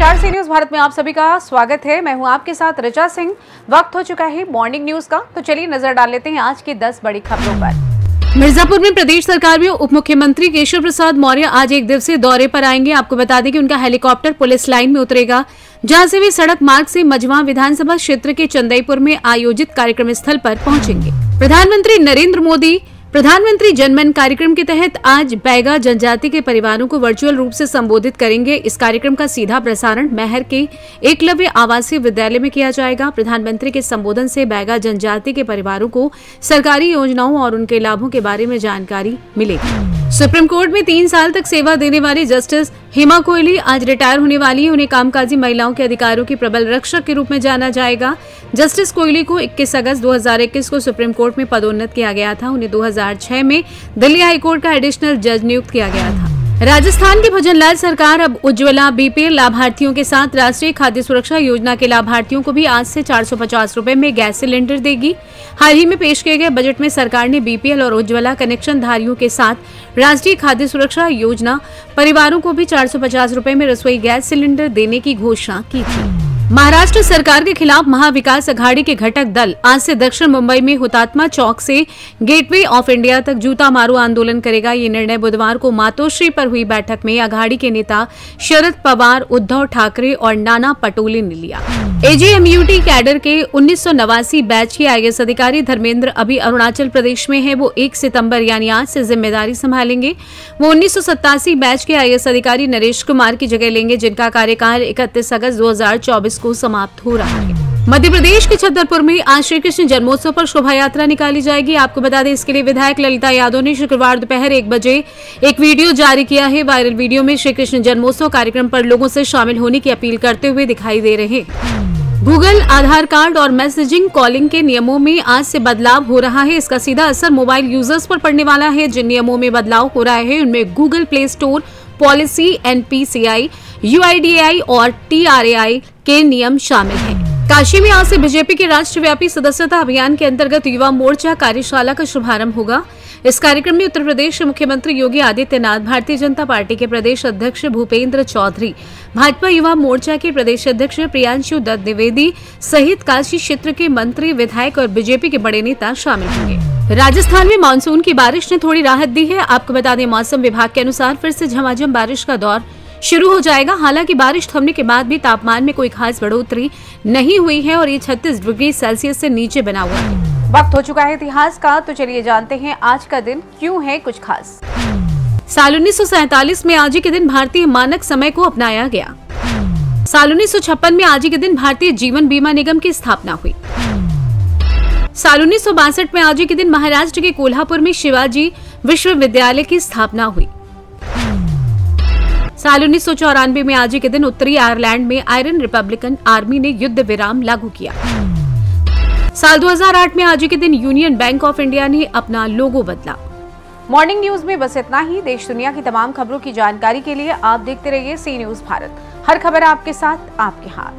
नमस्कार, सी न्यूज भारत में आप सभी का स्वागत है। मैं हूं आपके साथ ऋचा सिंह। वक्त हो चुका है मॉर्निंग न्यूज का, तो चलिए नजर डाल लेते हैं आज की 10 बड़ी खबरों पर। मिर्जापुर में प्रदेश सरकार में उप मुख्यमंत्री केशव प्रसाद मौर्य आज एक दिवसीय दौरे पर आएंगे। आपको बता दें कि उनका हेलीकॉप्टर पुलिस लाइन में उतरेगा, जहां से वे सड़क मार्ग से मझवा विधानसभा क्षेत्र के चंदईपुर में आयोजित कार्यक्रम स्थल पर पहुंचेंगे। प्रधानमंत्री नरेंद्र मोदी प्रधानमंत्री जनमन कार्यक्रम के तहत आज बैगा जनजाति के परिवारों को वर्चुअल रूप से संबोधित करेंगे। इस कार्यक्रम का सीधा प्रसारण मैहर के एकलव्य आवासीय विद्यालय में किया जाएगा। प्रधानमंत्री के संबोधन से बैगा जनजाति के परिवारों को सरकारी योजनाओं और उनके लाभों के बारे में जानकारी मिलेगी। सुप्रीम कोर्ट में 3 साल तक सेवा देने वाली जस्टिस हेमा कोहली आज रिटायर होने वाली है। उन्हें कामकाजी महिलाओं के अधिकारों की प्रबल रक्षक के रूप में जाना जाएगा। जस्टिस कोहली को 21 अगस्त 2021 को सुप्रीम कोर्ट में पदोन्नत किया गया था। उन्हें 2006 में दिल्ली हाईकोर्ट का एडिशनल जज नियुक्त किया गया था। राजस्थान की भजनलाल सरकार अब उज्ज्वला बीपीएल लाभार्थियों के साथ राष्ट्रीय खाद्य सुरक्षा योजना के लाभार्थियों को भी आज से 450 रुपए में गैस सिलेंडर देगी। हाल ही में पेश किए गए बजट में सरकार ने बीपीएल और उज्ज्वला कनेक्शन धारियों के साथ राष्ट्रीय खाद्य सुरक्षा योजना परिवारों को भी 450 रुपए में रसोई गैस सिलेंडर देने की घोषणा की थी। महाराष्ट्र सरकार के खिलाफ महाविकास अघाड़ी के घटक दल आज से दक्षिण मुंबई में हुतात्मा चौक से गेटवे ऑफ इंडिया तक जूता मारो आंदोलन करेगा। ये निर्णय बुधवार को मातोश्री पर हुई बैठक में अघाड़ी के नेता शरद पवार, उद्धव ठाकरे और नाना पटोले ने लिया। एजेएमयूटी कैडर के 1989 बैच के आईएएस अधिकारी धर्मेंद्र अभी अरुणाचल प्रदेश में है। वो 1 सितंबर यानी आज से जिम्मेदारी संभालेंगे। वो 1987 बैच के आईएएस अधिकारी नरेश कुमार की जगह लेंगे, जिनका कार्यकाल 31 अगस्त 2024 को समाप्त हो रहा है। मध्य प्रदेश के छतरपुर में आज श्री कृष्ण जन्मोत्सव पर शोभा यात्रा निकाली जाएगी। आपको बता दें, इसके लिए विधायक ललिता यादव ने शुक्रवार दोपहर 1 बजे एक वीडियो जारी किया है। वायरल वीडियो में श्री कृष्ण जन्मोत्सव कार्यक्रम पर लोगों से शामिल होने की अपील करते हुए दिखाई दे रहे हैं। गूगल आधार कार्ड और मैसेजिंग कॉलिंग के नियमों में आज से बदलाव हो रहा है। इसका सीधा असर मोबाइल यूजर्स पर पड़ने वाला है। जिन नियमों में बदलाव हो रहा है उनमें Google Play Store policy, NPCI, UIDAI और टीआरएआई के नियम शामिल हैं। काशी में आज से बीजेपी के राष्ट्रव्यापी सदस्यता अभियान के अंतर्गत युवा मोर्चा कार्यशाला का शुभारंभ होगा। इस कार्यक्रम में उत्तर प्रदेश के मुख्यमंत्री योगी आदित्यनाथ, भारतीय जनता पार्टी के प्रदेश अध्यक्ष भूपेंद्र चौधरी, भाजपा युवा मोर्चा के प्रदेश अध्यक्ष प्रियांशु दत्त द्विवेदी सहित काशी क्षेत्र के मंत्री, विधायक और बीजेपी के बड़े नेता शामिल होंगे। राजस्थान में मानसून की बारिश ने थोड़ी राहत दी है। आपको बता दें, मौसम विभाग के अनुसार फिर से झमाझम बारिश का दौर शुरू हो जाएगा। हालांकि बारिश थमने के बाद भी तापमान में कोई खास बढ़ोतरी नहीं हुई है और ये 36 डिग्री सेल्सियस से नीचे बना हुआ है। वक्त हो चुका है इतिहास का, तो चलिए जानते हैं आज का दिन क्यों है कुछ खास। साल 1947 में आज ही के दिन भारतीय मानक समय को अपनाया गया। साल 1956 में आज ही के दिन भारतीय जीवन बीमा निगम की स्थापना हुई। साल 1962 में आज ही के दिन महाराष्ट्र के कोल्हापुर में शिवाजी विश्वविद्यालय की स्थापना हुई। साल 1994 में आज ही के दिन उत्तरी आयरलैंड में आयरन रिपब्लिकन आर्मी ने युद्ध विराम लागू किया। साल 2008 में आज ही के दिन यूनियन बैंक ऑफ इंडिया ने अपना लोगो बदला। मॉर्निंग न्यूज में बस इतना ही। देश दुनिया की तमाम खबरों की जानकारी के लिए आप देखते रहिए सी न्यूज भारत। हर खबर आपके साथ, आपके हाथ।